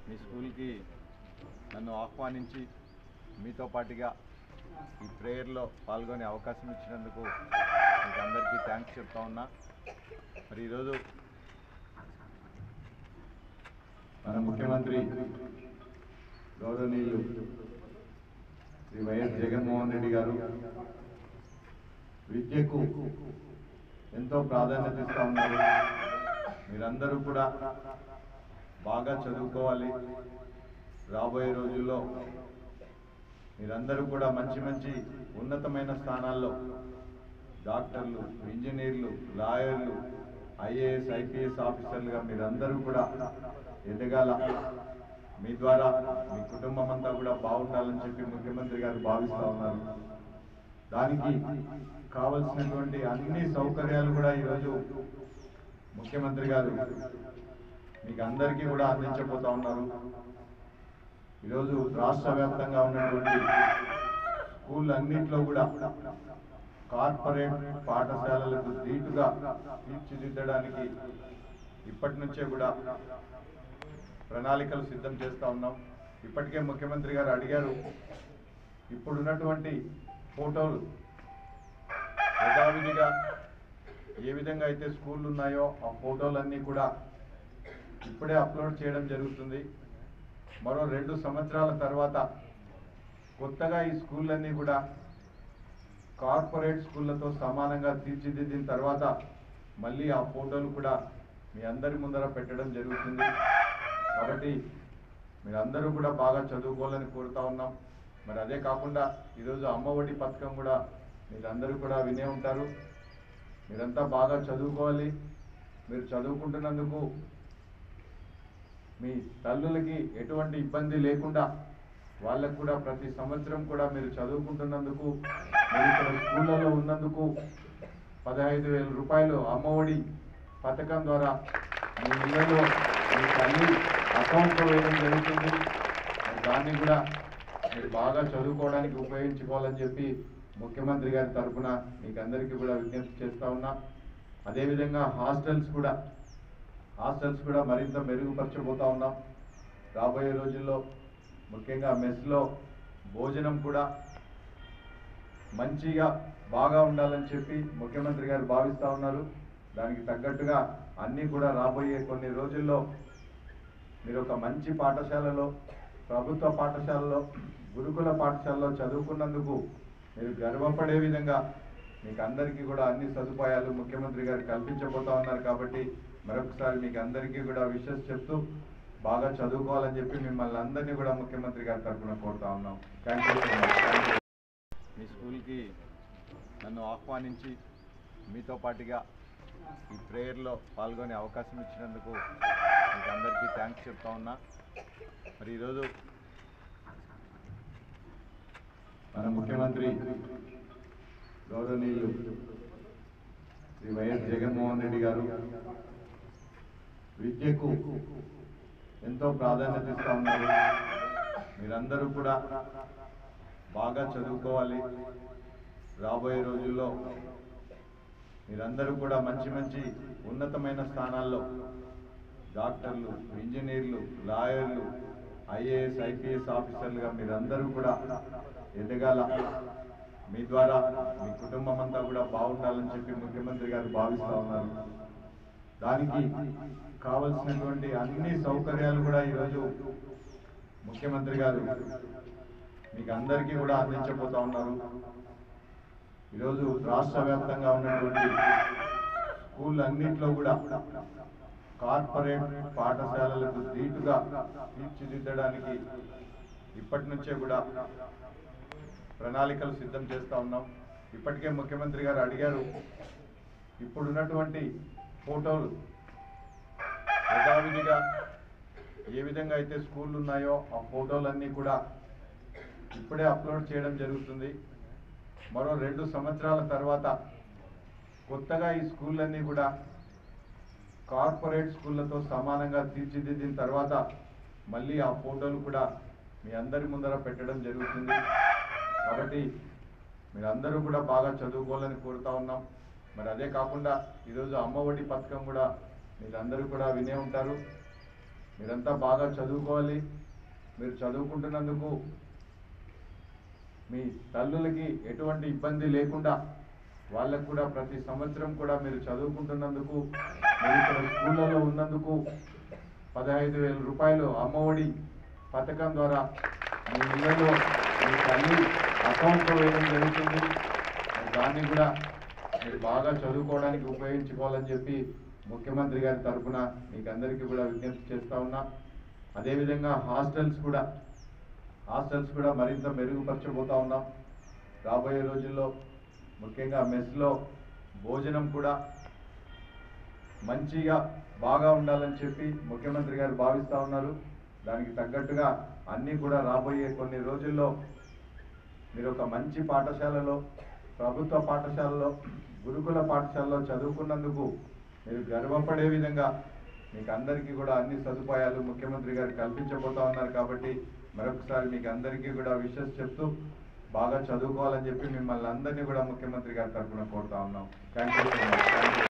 మీ స్కూల్కి నన్ను ఆహ్వానించి మీతో పాటుగా ఈ ప్రేయర్లో పాల్గొనే అవకాశం ఇచ్చినందుకు మీకు అందరికీ థ్యాంక్స్ చెప్తా ఉన్నా. మరి ఈరోజు మన ముఖ్యమంత్రి గౌరవనీయులు శ్రీ వైఎస్ జగన్మోహన్ రెడ్డి గారు విద్యకు ఎంతో ప్రాధాన్యత ఇస్తూ ఉన్నారు. మీరందరూ కూడా బాగా చదువుకోవాలి. రాబోయే రోజుల్లో మీరందరూ కూడా మంచి మంచి ఉన్నతమైన స్థానాల్లో డాక్టర్లు, ఇంజనీర్లు, లాయర్లు, ఐఏఎస్, ఐపీఎస్ ఆఫీసర్లుగా మీరందరూ కూడా ఎదగాల. మీ ద్వారా మీ కుటుంబం అంతా కూడా బాగుండాలని చెప్పి ముఖ్యమంత్రి గారు భావిస్తూ ఉన్నారు. దానికి కావలసినటువంటి అన్ని సౌకర్యాలు కూడా ఈరోజు ముఖ్యమంత్రి గారు మీకు అందరికీ కూడా అందించబోతా ఉన్నారు. ఈరోజు రాష్ట్ర వ్యాప్తంగా ఉన్నటువంటి స్కూళ్ళన్నింటిలో కూడా కార్పొరేట్ పాఠశాలలకు ధీటుగా తీర్చిదిద్దడానికి ఇప్పటి నుంచే కూడా ప్రణాళికలు సిద్ధం చేస్తూ ఉన్నాం. ఇప్పటికే ముఖ్యమంత్రి గారు అడిగారు, ఇప్పుడున్నటువంటి ఫోటోలు యథావిధిగా ఏ విధంగా అయితే స్కూళ్ళు ఉన్నాయో ఆ ఫోటోలన్నీ కూడా ఇప్పుడే అప్లోడ్ చేయడం జరుగుతుంది. మరో 2 సంవత్సరాల తర్వాత కొత్తగా ఈ స్కూళ్ళన్నీ కూడా కార్పొరేట్ స్కూళ్ళతో సమానంగా తీర్చిదిద్దిన తర్వాత మళ్ళీ ఆ ఫోటోలు కూడా మీ అందరి ముందర పెట్టడం జరుగుతుంది. కాబట్టి మీరందరూ కూడా బాగా చదువుకోవాలని కోరుతా ఉన్నాం. మరి అదే కాకుండా ఈరోజు అమ్మఒడి పథకం కూడా మీరందరూ కూడా వినే ఉంటారు. మీరంతా బాగా చదువుకోవాలి. మీరు చదువుకుంటున్నందుకు మీ తల్లులకి ఎటువంటి ఇబ్బంది లేకుండా వాళ్ళకు కూడా ప్రతి సంవత్సరం కూడా మీరు చదువుకుంటున్నందుకు, మీరు ఇక్కడ స్కూళ్ళలో ఉన్నందుకు 15,000 రూపాయలు అమ్మఒడి పథకం ద్వారా మీ ఇళ్లలో మీ తల్లి అకౌంట్లో వేయడం జరుగుతుంది. దాన్ని కూడా మీరు బాగా చదువుకోవడానికి ఉపయోగించుకోవాలని చెప్పి ముఖ్యమంత్రి గారి తరఫున మీకు అందరికీ కూడా విజ్ఞప్తి చేస్తూ ఉన్నా. అదేవిధంగా హాస్టల్స్ కూడా మరింత మెరుగుపరచబోతా ఉన్నాం. రాబోయే రోజుల్లో ముఖ్యంగా మెస్లో భోజనం కూడా మంచిగా బాగా ఉండాలని చెప్పి ముఖ్యమంత్రి గారు భావిస్తూ ఉన్నారు. దానికి తగ్గట్టుగా అన్నీ కూడా రాబోయే కొన్ని రోజుల్లో మీరు ఒక మంచి పాఠశాలలో, ప్రభుత్వ పాఠశాలలో, గురుకుల పాఠశాలలో చదువుకున్నందుకు మీరు గర్వపడే విధంగా మీకు అందరికీ కూడా అన్ని సదుపాయాలు ముఖ్యమంత్రి గారు కల్పించబోతా ఉన్నారు. కాబట్టి మరొకసారి మీకు అందరికీ కూడా విషెస్ చెప్తూ బాగా చదువుకోవాలని చెప్పి మిమ్మల్ని అందరినీ కూడా ముఖ్యమంత్రి గారి తరఫున కోరుతా ఉన్నాం. Thank you so much. మీ స్కూల్కి నన్ను ఆహ్వానించి మీతో పాటుగా ఈ ప్రేయర్లో పాల్గొనే అవకాశం ఇచ్చినందుకు మీకు అందరికీ థ్యాంక్స్ చెప్తా ఉన్నా. మరి ఈరోజు మన ముఖ్యమంత్రి గౌరవనీయులు శ్రీ వైఎస్ జగన్మోహన్ రెడ్డి గారు విద్యకు ఎంతో ప్రాధాన్యత ఇస్తూ ఉన్నారు. మీరందరూ కూడా బాగా చదువుకోవాలి. రాబోయే రోజుల్లో మీరందరూ కూడా మంచి మంచి ఉన్నతమైన స్థానాల్లో డాక్టర్లు, ఇంజనీర్లు, లాయర్లు, ఐఏఎస్, ఐపీఎస్ ఆఫీసర్లుగా మీరందరూ కూడా ఎదగాల. మీ ద్వారా మీ కుటుంబం అంతా కూడా బాగుండాలని చెప్పి ముఖ్యమంత్రి గారు భావిస్తూ ఉన్నారు. దానికి కావలసినటువంటి అన్ని సౌకర్యాలు కూడా ఈరోజు ముఖ్యమంత్రి గారు మీకు అందరికీ కూడా అందించబోతా ఉన్నారు. ఈరోజు రాష్ట్ర వ్యాప్తంగా ఉన్నటువంటి స్కూళ్ళన్నింటిలో కూడా కార్పొరేట్ పాఠశాలలకు ధీటుగా తీర్చిదిద్దడానికి ఇప్పటి నుంచే కూడా ప్రణాళికలు సిద్ధం చేస్తూ ఉన్నాం. ఇప్పటికే ముఖ్యమంత్రి గారు అడిగారు, ఇప్పుడున్నటువంటి ఫోటోలు యథావిధిగా ఏ విధంగా అయితే స్కూళ్ళు ఉన్నాయో ఆ ఫోటోలన్నీ కూడా ఇప్పుడే అప్లోడ్ చేయడం జరుగుతుంది. మరో 2 సంవత్సరాల తర్వాత కొత్తగా ఈ స్కూళ్ళన్నీ కూడా కార్పొరేట్ స్కూళ్ళతో సమానంగా తీర్చిదిద్దిన తర్వాత మళ్ళీ ఆ ఫోటోలు కూడా మీ అందరి ముందర పెట్టడం జరుగుతుంది. కాబట్టి మీరందరూ కూడా బాగా చదువుకోవాలని కోరుతా ఉన్నాం. మరి అదే కాకుండా ఈరోజు అమ్మఒడి పథకం కూడా మీరందరూ కూడా వినే ఉంటారు. మీరంతా బాగా చదువుకోవాలి. మీరు చదువుకుంటున్నందుకు మీ తల్లులకి ఎటువంటి ఇబ్బంది లేకుండా వాళ్ళకు కూడా ప్రతి సంవత్సరం కూడా మీరు చదువుకుంటున్నందుకు, మీరు ఇక్కడ స్కూళ్ళలో ఉన్నందుకు 15,000 రూపాయలు అమ్మఒడి పథకం ద్వారా మీ ఇళ్లలో మీ తల్లి అకౌంట్లో వేయడం జరుగుతుంది. దాన్ని కూడా మీరు బాగా చదువుకోవడానికి ఉపయోగించుకోవాలని చెప్పి ముఖ్యమంత్రి గారి తరఫున మీకు అందరికీ కూడా విజ్ఞప్తి చేస్తా ఉన్నా. అదేవిధంగా హాస్టల్స్ కూడా మరింత మెరుగుపరచబోతా ఉన్నాం. రాబోయే రోజుల్లో ముఖ్యంగా మెస్లో భోజనం కూడా మంచిగా బాగా ఉండాలని చెప్పి ముఖ్యమంత్రి గారు భావిస్తూ ఉన్నారు. దానికి తగ్గట్టుగా అన్నీ కూడా రాబోయే కొన్ని రోజుల్లో మీరు ఒక మంచి పాఠశాలలో, ప్రభుత్వ పాఠశాలలో, గురుకుల పాఠశాలలో చదువుకున్నందుకు మీరు గర్వపడే విధంగా మీకు అందరికీ కూడా అన్ని సదుపాయాలు ముఖ్యమంత్రి గారు కల్పించబోతా ఉన్నారు. కాబట్టి మరొకసారి మీకు అందరికీ కూడా విషెస్ చెప్తూ బాగా చదువుకోవాలని చెప్పి మిమ్మల్ని అందరినీ కూడా ముఖ్యమంత్రి గారి తరఫున కోరుతా ఉన్నాం. Thank you.